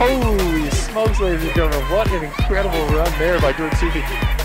Holy smokes, ladies and gentlemen, what an incredible run there by Jordan Sufi.